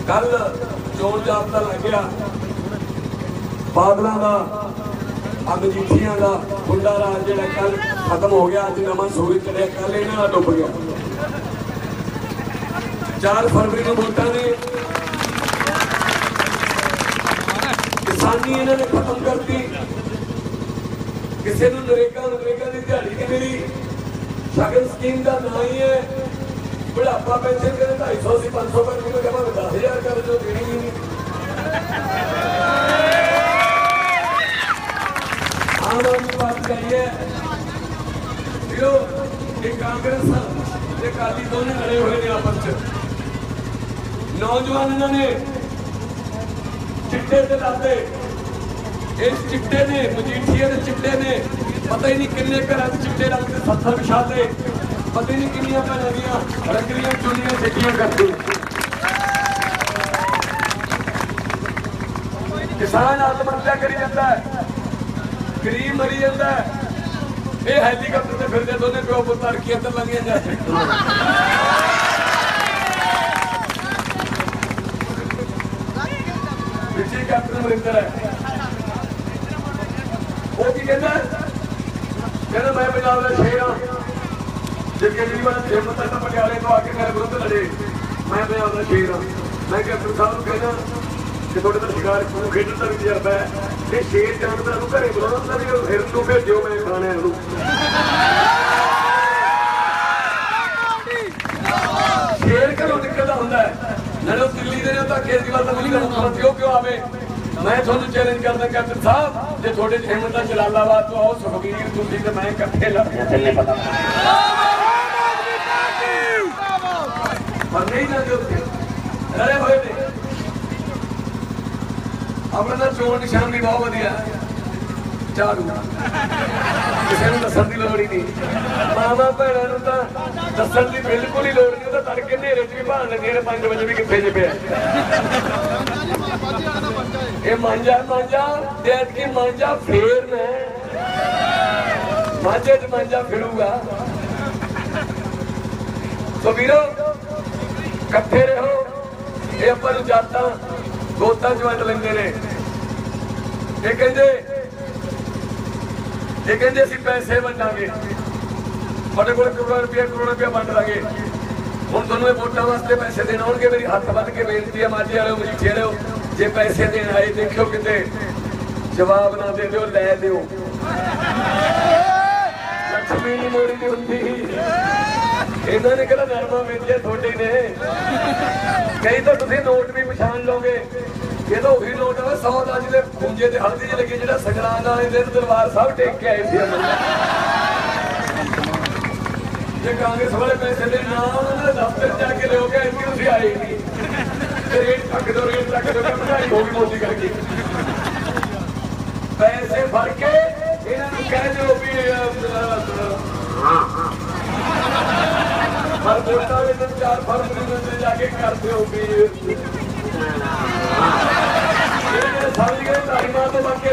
कल चोण जाबता लग गया बादलों का मजीठिया का गुंडा राज जो कल खत्म हो गया। अज नवा सूरज चढ़िया, कल इन्हों डुब गया। 4 फरवरी को वोटा ने किसानी इन्होंने खत्म कर दी। किसी नरेगा की दिहाड़ी नहीं मिली। शगन स्कीम का ना ही है। बुढ़ापा पेंशन करें 250 से 500 कर दी, 10,000 कर जो देनी ही नहीं। आम आदमी पार्टी आई है, कांग्रेस अकाली दोनों लड़े हुए ने आपस च। नौजवान इन्होंने चिट्टे से लाते, इस चिट्टे ने मजीठिया के चिट्टे ने पता ही नहीं किन्ने घर चिट्टे रंग के पत्थर बिछाते, पता ही नहीं किनिया भैनों दियां रंगलियां चुनियां चिट्टियां करते। किसान आत्महत्या करी जाता है, गरीब मरी जाता है। ये हैलीकॉप्टर से फिरते दोनों प्यो पुत तड़की अंदर लगिया जाते। पिछले कैप्टन अमरिंदर है, वो की कहता है मैं पंजाब का शेर हाँ। जो केजरीवाल हिम्मत है पटियाले तो आके मेरे विरुद्ध लड़े, मैं पंजाब का शेर हाँ। मैं कैप्टन साहब को कहना कि थोड़े तो शिकार खेडन का भी तजर्बा है। ये शेर जानवर घरे बुलाना भी हिरन को भेजो, मैं खाने शेर घरों निकलता होंगे ना दिल्ली के तो केजरीवाल का मिली मुख्यमंत्री क्यों आवे। मैं थोड़ा चैलेंज करता कैप्टन साहब जो थोड़े हिम्मत है जलालाबाद तो आओ, सुखबीर तुसी ते मैं इकट्ठे लड़ने पता पर नहीं जाते उत्थे लड़े हुए थे। अपना चोण निशान भी बहुत वधिया झाड़ू, किसी को दसन की लोड़ ही नहीं। मावा भैनों तो दसन की बिल्कुल ही लोड़ नहीं। तड़के नेरे च भी भान लगे 5 बजे भी कितने च पिया। ये मांझा मांझा डेट की मांझा फेर मैं मांझे च मांझा फिरूगा। तो वीरो कट्ठे रहो, ये अपन जाता गोता च वंड लेंदे ने। ये कहते असीं पैसे वंडांगे, तुहाडे कोल करोड़ रुपया वंड लांगे। हुण तुहानूं वोटां वास्ते पैसे देण आउणगे। मेरी हत्थ बन के बेनती है माझे वालिओ मजीठे वालिओ, जे पैसे देण आए देखिओ किते जवाब ना दे दिओ, लै दिओ। लक्ष्मी नहीं मोड़ी दी हुंदी, इन्हां ने कहना नरमा वेचिया थोड़े ने। कई तो तुसीं नोट भी पछाण लोगे, ये तो वही नोट है 100 का जिले खूंजे ते हल्दी च लगी जो संगरांद वाले दिन दरबार साहब टेक के आए थे। जे कांग्रेस वाले पैसे दे ना उन्होंने दफ्तर जाके लोग इतनी आए नहीं। रेट रख दो महंगाई होगी मोदी करके। पैसे भर के इन्होंने कह दो भी हर वोटा में 4 फरवरी में जाके करते हो भी सारी गए तारी मार तो बाकी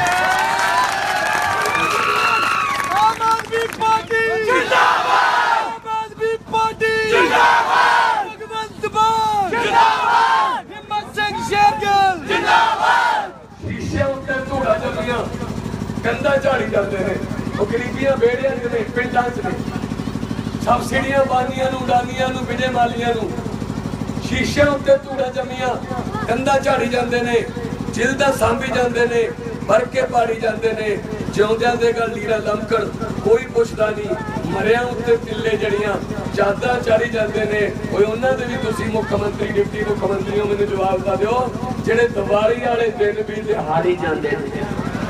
आम आदमी पार्टी जिंदाबाद, आम आदमी पार्टी जिंदाबाद, भगवंत मान जिंदाबाद, हिम्मत सिंह शेरगिल जिंदाबाद। शीशे उत्ते धूड़ा जमिया गंदा झाड़ी जाते हैं, वो गरीबियां बेड़ियां च ने पिंडां च ने। सबसिडियां बानियां नूं उडानियां नूं बिजे मालियां नूं शीशे उत्ते धूड़ा जमिया गंदा झाड़ी जाते ने, जिलदा सांभी जाते ने, भर के पाड़ी जाते ने। जिउंदियां दे गल लीरा लमकण कोई पुछदा नहीं, मरियां उत्ते तिल्ले जड़ियां चादरां चाढ़ी जाते ने। कोई उन्हां दे भी तुसीं मुख्यमंत्री डिप्टी मुख्यमंत्रियों मैनूं जवाब दा दिओ जिहड़े दिवाली वाले दिन भी दिहाड़ी जाते ने।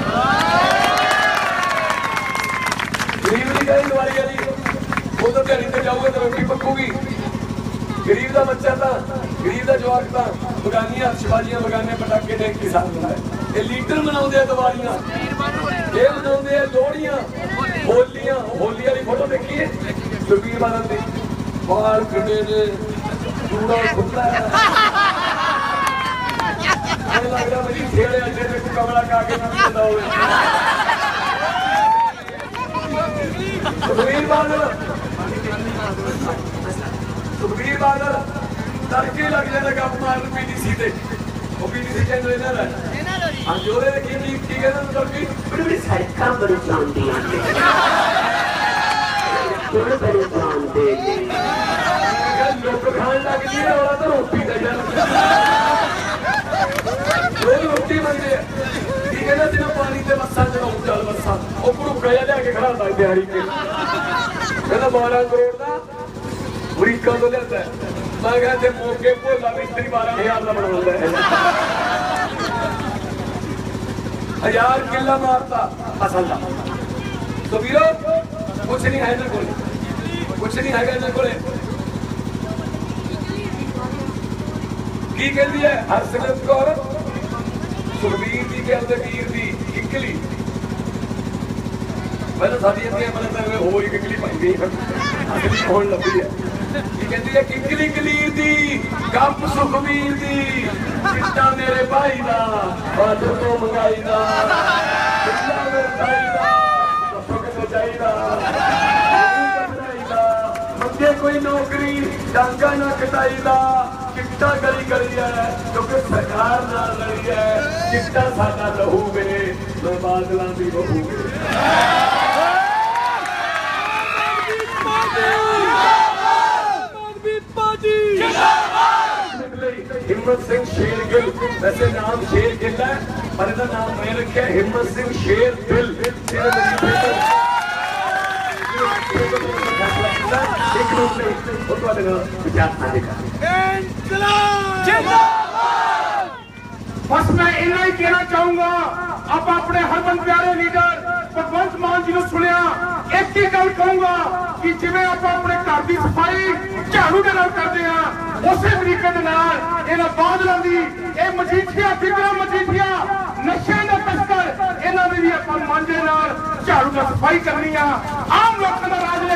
गरीब दी गई दिवाली वाली वो तो दिहाड़ी ते जाऊगा तो रोटी पक्कूगी। गरीब का बच्चा था, गरीब का जवाक था, बगानियां शिवाजियां बगाने पटाके देख के साथ बनाए। ये लीडर मनाउंदे आ दिवालियां, ये मनाउंदे आ लोहड़ियां, होलियां। होली वाली फोटो देखिए सुखबीर बादल दी, बाल कटे ने, जूड़ा खुला है, लग रहा मेरी खेड़े अड्डे पे कमरा का के ना चलदा होवे। सुखबीर बादल तड़के लग जाता गप मारन PDC ते वो PDC चैनल इन्हां दा हां जो दे की कहंदा तड़के बड़ी सड़कां बड़ी जानदी थोड़े बड़े जानते लोग खान लग गई है और तो रोटी का यार रोटी मंगे ठीक है ना तेरा पानी ते बस्सा चलाऊं चल बस्सा ओ भुक्का जा लेके खड़ा था दिहाड़ी के कहना 12 करोड़ दा अमरीका तो लेता है मैं कहते मौके भोला मिस्त्री 12,000 का बनाਉਂਦਾ है 1000 किला मारता फसल का तो वीरो कुछ नहीं है इधर कोले कुछ नहीं है इधर कोले की कहती है हरसिमरत कौर सुखबीर जी के अंदर वीर दी किकली पहले साडी इतने मतलब हो ही किकली पाई गई असली कौन लगी है की कहती है किकली कलीर दी गप सुखबीर दी चिट्टा मेरे भाई दा बादल तो मंगाई दा चिट्टा मेरे भाई दा सुख सजाईदा मंगे कोई नौकरी डांगा ना कटाईदा चिट्टा गली गली है क्योंकि सरकार ना लड़ी है चिट्टा साडा लहू वे मैं बादलों की बहू हिम्मत सिंह शेरगिल वैसे नाम शेरगिल है पर इसका नाम मैं रखा हिम्मत सिंह शेरगिल बस मैं इन्ना ही कहना चाहूंगा आप अपने हरमन प्यारे लीडर भगवंत मान जी ने सुनिया एक ही गल कहूंगा कि जिवें आप अपने घर की सफाई झाड़ू के नाल करते हैं उस तरीके के नाल इन्हां बादलों की मजीठिया विक्रम मजीठिया नशे का तस्कर इन्हां दी भी आपां मांझे नाल झाड़ू नाल सफाई करनी आ आम लोगों का राज